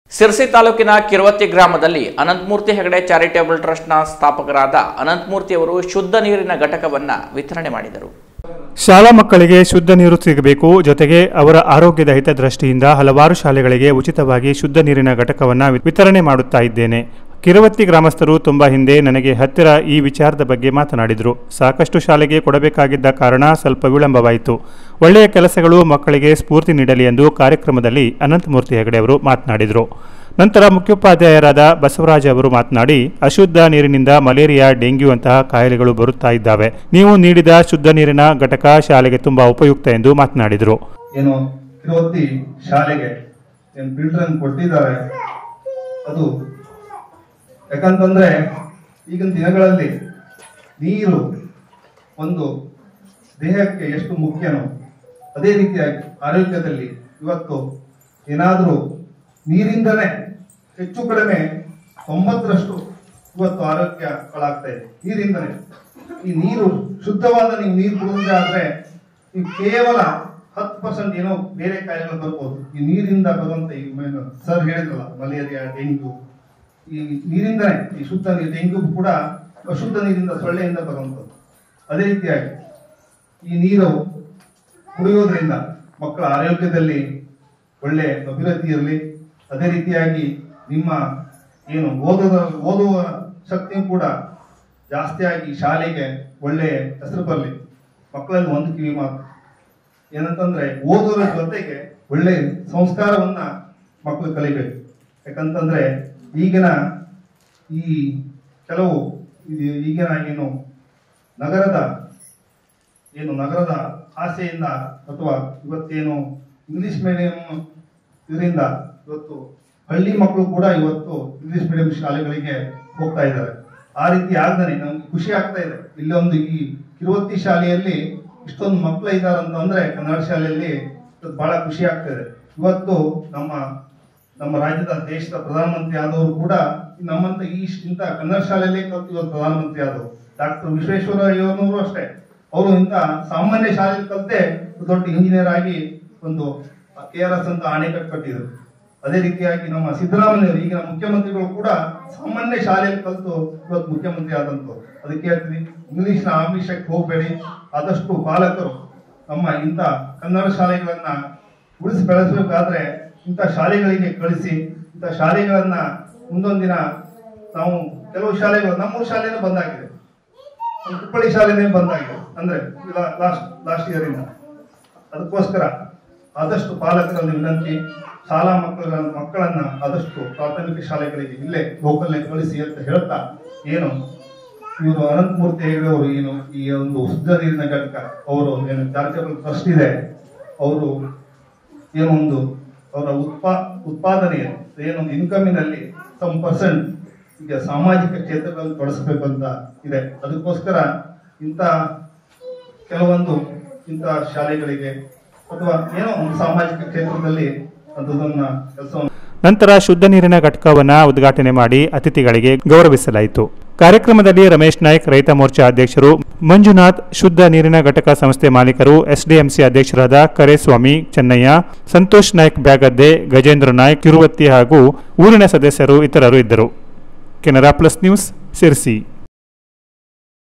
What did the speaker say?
ಸಿರ್ಸಿ ತಾಲೂಕಿನ ಕಿರುವತ್ತಿ ಗ್ರಾಮದಲ್ಲಿ ಅನಂತಮೂರ್ತಿ ಹೆಗಡೆ ಚಾರಿಟೇಬಲ್ ಟ್ರಸ್ಟ್ನ ಸ್ಥಾಪಕರಾದ ಅನಂತಮೂರ್ತಿ ಅವರು ಶುದ್ಧ ನೀರಿನ ಘಟಕವನ್ನು ವಿತರಣೆ ಮಾಡಿದರು. ಶಾಲಾ ಮಕ್ಕಳಿಗೆ ಶುದ್ಧ ನೀರು ಸಿಗಬೇಕು, ಜೊತೆಗೆ ಅವರ ಆರೋಗ್ಯದ ಹಿತದೃಷ್ಟಿಯಿಂದ ಹಲವಾರು ಶಾಲೆಗಳಿಗೆ ಉಚಿತವಾಗಿ ಶುದ್ಧ ನೀರಿನ ಘಟಕವನ್ನು ವಿತರಣೆ ಮಾಡುತ್ತಾ ಇದ್ದೇನೆ. ಕಿರುವತ್ತಿ ಗ್ರಾಮಸ್ಥರು ತುಂಬ ಹಿಂದೆ ನನಗೆ ಹತ್ತಿರ ಈ ವಿಚಾರದ ಬಗ್ಗೆ ಮಾತನಾಡಿದರು. ಸಾಕಷ್ಟು ಶಾಲೆಗೆ ಕೊಡಬೇಕಾಗಿದ್ದ ಕಾರಣ ಸ್ವಲ್ಪ ವಿಳಂಬವಾಯಿತು. ಒಳ್ಳೆಯ ಕೆಲಸಗಳು ಮಕ್ಕಳಿಗೆ ಸ್ಫೂರ್ತಿ ನೀಡಲಿ ಎಂದು ಕಾರ್ಯಕ್ರಮದಲ್ಲಿ ಅನಂತಮೂರ್ತಿ ಹೆಗಡೆ ಅವರು ಮಾತನಾಡಿದರು. ನಂತರ ಮುಖ್ಯೋಪಾಧ್ಯಾಯರಾದ ಬಸವರಾಜ ಅವರು ಮಾತನಾಡಿ, ಅಶುದ್ಧ ನೀರಿನಿಂದ ಮಲೇರಿಯಾ, ಡೆಂಗ್ಯೂ ಅಂತಹ ಕಾಯಿಲೆಗಳು ಬರುತ್ತಾ ಇದ್ದಾವೆ. ನೀವು ನೀಡಿದ ಶುದ್ಧ ನೀರಿನ ಘಟಕ ಶಾಲೆಗೆ ತುಂಬಾ ಉಪಯುಕ್ತ ಎಂದು ಮಾತನಾಡಿದರು. ಏನು ಕಿರುವತ್ತಿ ಶಾಲೆಗೆ ಏನು ಫಿಲ್ಟರ್ ಕೊಟ್ಟಿದ್ದಾರೆ, ಅದು ಯಾಕಂತಂದ್ರೆ ಈಗಿನ ದಿನಗಳಲ್ಲಿ ನೀರು ಒಂದು ದೇಹಕ್ಕೆ ಎಷ್ಟು ಮುಖ್ಯನೋ ಅದೇ ರೀತಿಯಾಗಿ ಆರೋಗ್ಯದಲ್ಲಿ ಇವತ್ತು ಏನಾದರೂ ನೀರಿಂದಲೇ ಹೆಚ್ಚು ಕಡಿಮೆ 90% ಇವತ್ತು ಆರೋಗ್ಯ ಹಾಳಾಗ್ತಾ ಇದೆ ನೀರಿಂದಲೇ. ಈ ನೀರು ಶುದ್ಧವಾದ ನೀವು ನೀರು ಕುಡಿದ್ರೆ ಆದ್ರೆ ನೀವು ಕೇವಲ 10% ಏನೋ ಬೇರೆ ಕಾಯಿಲೆಗಳು ಬರ್ಬೋದು. ಈ ನೀರಿಂದ ಬರುವಂತ ಈ ಸರ್ ಹೇಳಿದ್ರಲ್ಲ, ಮಲೇರಿಯಾ, ಡೆಂಗ್ಯೂ, ಈ ನೀರಿಂದನೇ ಈ ಶುದ್ಧ ನೀರು, ಡೆಂಗ್ಯೂ ಕೂಡ ಅಶುದ್ಧ ನೀರಿಂದ, ಸೊಳ್ಳೆಯಿಂದ ಬರುವಂಥದ್ದು. ಅದೇ ರೀತಿಯಾಗಿ ಈ ನೀರು ಕುಡಿಯೋದ್ರಿಂದ ಮಕ್ಕಳ ಆರೋಗ್ಯದಲ್ಲಿ ಒಳ್ಳೆ ಅಭಿವೃದ್ಧಿ ಇರಲಿ. ಅದೇ ರೀತಿಯಾಗಿ ನಿಮ್ಮ ಏನು ಓದುವ ಶಕ್ತಿಯೂ ಕೂಡ ಜಾಸ್ತಿಯಾಗಿ ಶಾಲೆಗೆ ಒಳ್ಳೆ ಹೆಸರು ಬರಲಿ. ಮಕ್ಕಳಲ್ಲಿ ಒಂದು ಕಿವಿ ಮಾತು ಏನಂತಂದ್ರೆ, ಓದೋದ್ರ ಜೊತೆಗೆ ಒಳ್ಳೆ ಸಂಸ್ಕಾರವನ್ನ ಮಕ್ಕಳು ಕಲಿಬೇಕು. ಯಾಕಂತಂದ್ರೆ ಈಗಿನ ಈ ಕೆಲವು ಈಗಿನ ನಗರದ ಆಸೆಯಿಂದ ಅಥವಾ ಇವತ್ತೇನು ಇಂಗ್ಲಿಷ್ ಮೀಡಿಯಂ ಇದರಿಂದ ಇವತ್ತು ಹಳ್ಳಿ ಮಕ್ಕಳು ಕೂಡ ಇವತ್ತು ಇಂಗ್ಲಿಷ್ ಮೀಡಿಯಂ ಶಾಲೆಗಳಿಗೆ ಹೋಗ್ತಾ ಇದ್ದಾರೆ. ಆ ರೀತಿ ಆಗದೆ ನಮ್ಗೆ ಖುಷಿ ಆಗ್ತಾ ಇದೆ. ಇಲ್ಲೊಂದು ಈ ಕಿರುವತ್ತಿ ಶಾಲೆಯಲ್ಲಿ ಇಷ್ಟೊಂದು ಮಕ್ಕಳು ಇದ್ದಾರಂತ ಅಂದ್ರೆ ಕನ್ನಡ ಶಾಲೆಯಲ್ಲಿ ಬಹಳ ಖುಷಿ ಆಗ್ತಾ ಇದೆ. ಇವತ್ತು ನಮ್ಮ ರಾಜ್ಯದ ದೇಶದ ಪ್ರಧಾನಮಂತ್ರಿ ಆದವರು ಕೂಡ ನಮ್ಮಂತ ಇಂಥ ಕನ್ನಡ ಶಾಲೆಯಲ್ಲೇ ಕಲ್ತು ಇವತ್ತು ಪ್ರಧಾನಮಂತ್ರಿ ಆದವರು. ಡಾಕ್ಟರ್ ವಿಶ್ವೇಶ್ವರಯ್ಯನವರು ಅಷ್ಟೇ, ಅವರು ಇಂಥ ಸಾಮಾನ್ಯ ಶಾಲೆಯಲ್ಲಿ ಕಲ್ತೆ ದೊಡ್ಡ ಇಂಜಿನಿಯರ್ ಆಗಿ ಒಂದು KRS ಅಂತ ಅಣೆಕಟ್ಟು ಕಟ್ಟಿದ್ರು. ಅದೇ ರೀತಿಯಾಗಿ ನಮ್ಮ ಸಿದ್ದರಾಮಯ್ಯ ಈಗಿನ ಮುಖ್ಯಮಂತ್ರಿಗಳು ಕೂಡ ಸಾಮಾನ್ಯ ಶಾಲೆಯಲ್ಲಿ ಕಲಿತು ಇವತ್ತು ಮುಖ್ಯಮಂತ್ರಿ ಆದಂತವ್ರು. ಅದಕ್ಕೆ ಹೇಳ್ತೀನಿ, ಇಂಗ್ಲಿಷ್ನ ಆಮಿಷಕ್ಕೆ ಹೋಗಬೇಡಿ. ಆದಷ್ಟು ಪಾಲಕರು ನಮ್ಮ ಇಂಥ ಕನ್ನಡ ಶಾಲೆಗಳನ್ನ ಉಳಿಸಿ ಬೆಳೆಸಬೇಕಾದ್ರೆ ಇಂಥ ಶಾಲೆಗಳಿಗೆ ಕಳಿಸಿ. ಇಂಥ ಶಾಲೆಗಳನ್ನ ಮುಂದೊಂದು ದಿನ ನಾವು ಕೆಲವು ಶಾಲೆಗಳು, ನಮ್ಮೂರು ಶಾಲೆನೂ ಬಂದಾಗಿದೆ, ಹುಬ್ಬಳ್ಳಿ ಶಾಲೆನೇ ಬಂದಾಗಿದೆ ಅಂದ್ರೆ ಲಾಸ್ಟ್ ಇಯರ್ ಇಂದ. ಅದಕ್ಕೋಸ್ಕರ ಆದಷ್ಟು ಪಾಲಕರಲ್ಲಿ ವಿನಂತಿ, ಶಾಲಾ ಮಕ್ಕಳನ್ನ ಆದಷ್ಟು ಪ್ರಾಥಮಿಕ ಶಾಲೆಗಳಿಗೆ ಇಲ್ಲೇ ಲೋಕಲ್ ಕಳಿಸಿ ಅಂತ ಹೇಳ್ತಾ, ಏನು ಇವರು ಅನಂತಮೂರ್ತಿ ಹೆಗಡೆ ಅವರು ಏನು ಈ ಒಂದು ಶುದ್ಧ ನೀರಿನ ಘಟಕ ಅವರು ಏನು ಚಾರಿಟೇಬಲ್ ಟ್ರಸ್ಟ್ ಇದೆ, ಅವರು ಏನೊಂದು ಅವರ ಉತ್ಪಾದನೆಯ ಏನೊಂದು ಇನ್ಕಮಿನಲ್ಲಿ ಸಮ್ ಪರ್ಸೆಂಟ್ ಈಗ ಸಾಮಾಜಿಕ ಕ್ಷೇತ್ರಗಳಲ್ಲಿ ತೊಡಸ್ಬೇಕು ಅಂತ ಇದೆ. ಅದಕ್ಕೋಸ್ಕರ ಕೆಲವೊಂದು ಇಂಥ ಶಾಲೆಗಳಿಗೆ ಅಥವಾ ಏನೋ ಒಂದು ಸಾಮಾಜಿಕ ಕ್ಷೇತ್ರದಲ್ಲಿ ಅಂತದನ್ನ ಕೆಲಸವನ್ನು. ನಂತರ ಶುದ್ಧ ನೀರಿನ ಘಟಕವನ್ನು ಉದ್ಘಾಟನೆ ಮಾಡಿ ಅತಿಥಿಗಳಿಗೆ ಗೌರವಿಸಲಾಯಿತು. ಕಾರ್ಯಕ್ರಮದಲ್ಲಿ ರಮೇಶ್ ನಾಯ್ಕ್, ರೈತ ಮೋರ್ಚಾ ಅಧ್ಯಕ್ಷರು, ಮಂಜುನಾಥ್, ಶುದ್ಧ ನೀರಿನ ಘಟಕ ಸಂಸ್ಥೆ ಮಾಲೀಕರು, SDMC ಅಧ್ಯಕ್ಷರಾದ ಕರೇಸ್ವಾಮಿ, ಚೆನ್ನಯ್ಯ, ಸಂತೋಷ್ ನಾಯ್ಕ್ ಬ್ಯಾಗದ್ದೆ, ಗಜೇಂದ್ರ ನಾಯ್ಕ್, ಕಿರುವತ್ತಿ ಹಾಗೂ ಊರಿನ ಸದಸ್ಯರು ಇತರರು ಇದ್ದರು. Canara plus news, Sirsi.